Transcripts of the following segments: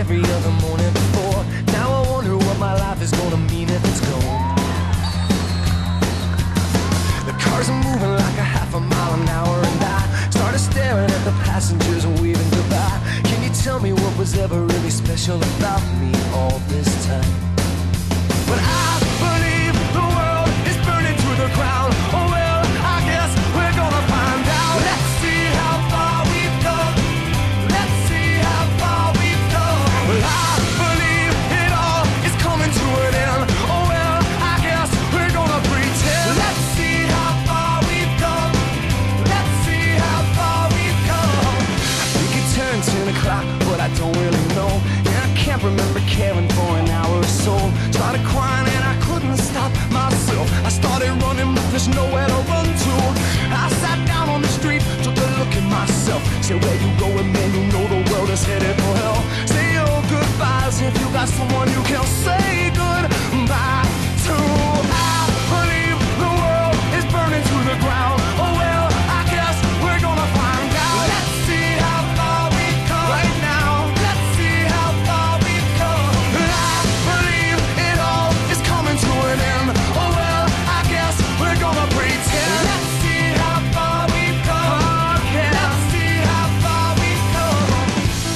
every other morning before. Now I wonder what my life is gonna mean if it's gone. The cars are moving like a half a mile an hour, and I started staring at the passengers and waving goodbye. Can you tell me what was ever really special about me all this time? But I believe the world is burning to the ground. Oh well, I guess we're gonna find out. Let's see how far we've come. Let's see how far we've come. Well, I believe it all is coming to an end. Oh well, I guess we're gonna pretend. Let's see how far we've come. Let's see how far we've come. I think it turned 10 o'clock, but I don't really know. And I can't remember caring for an hour or so. Started crying and I couldn't stop myself. I started running, but there's nowhere to run to. I sat down on the street, took a look at myself. Said, where you going, man? You know the world is headed for hell. Say your goodbyes if you got someone you can say goodbye to. I believe the world is burning to the ground. Oh well, I guess we're gonna find out. Let's see how far we've come right now. Let's see how far we've come. I believe it all is coming to an end. Oh well, I guess we're gonna pretend. Let's see how far we've come. Yeah. Let's see how far we've come.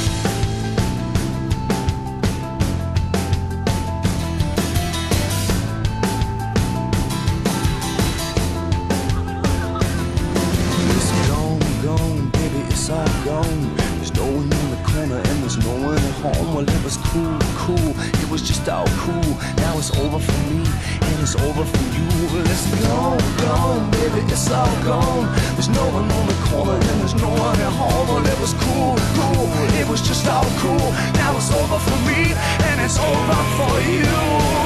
It's gone, gone, baby, it's all gone. There's no one in the corner and there's no one at home. Well, it was cool, cool, it was just all cool. Now it's over for me and it's over for you. Well, it's gone, gone, baby, it's all gone. There's no one on the corner and there's no one at home. Well, it was cool, cool, it was just all cool. Now it's over for me and it's over for you.